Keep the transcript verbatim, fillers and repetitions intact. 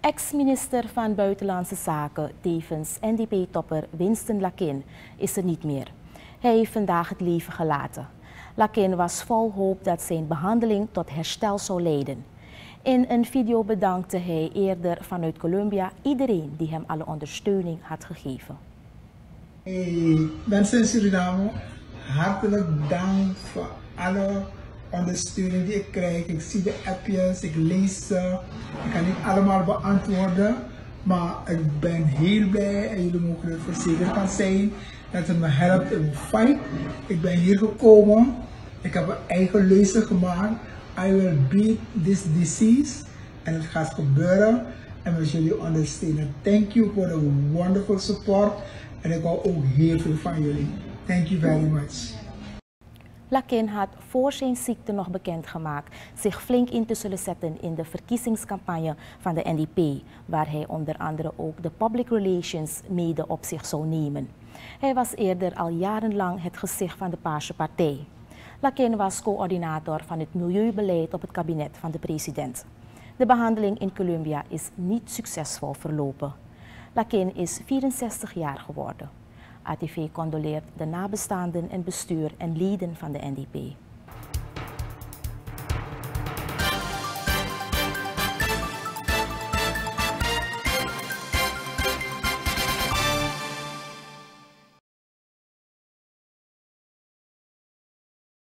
Ex-minister van Buitenlandse Zaken, tevens N D P-topper Winston Lakin, is er niet meer. Hij heeft vandaag het leven gelaten. Lakin was vol hoop dat zijn behandeling tot herstel zou leiden. In een video bedankte hij eerder vanuit Colombia iedereen die hem alle ondersteuning had gegeven. Hey, mensen in Suriname, hartelijk dank voor alle ondersteuning die ik krijg. Ik zie de appjes, ik lees ze. Ik kan niet allemaal beantwoorden, maar ik ben heel blij en jullie mogen er verzekerd van zijn dat het me helpt in mijn fight. Ik ben hier gekomen, ik heb een eigen leuze gemaakt. I will beat this disease. En het gaat gebeuren en we zullen jullie ondersteunen. Thank you for the wonderful support. En ik hou ook heel veel van jullie. Thank you very much. Lakin had voor zijn ziekte nog bekendgemaakt zich flink in te zullen zetten in de verkiezingscampagne van de N D P, waar hij onder andere ook de public relations mede op zich zou nemen. Hij was eerder al jarenlang het gezicht van de Paarse Partij. Lakin was coördinator van het milieubeleid op het kabinet van de president. De behandeling in Colombia is niet succesvol verlopen. Lakin is vierenzestig jaar geworden. A T V condoleert de nabestaanden en bestuur en leden van de N D P.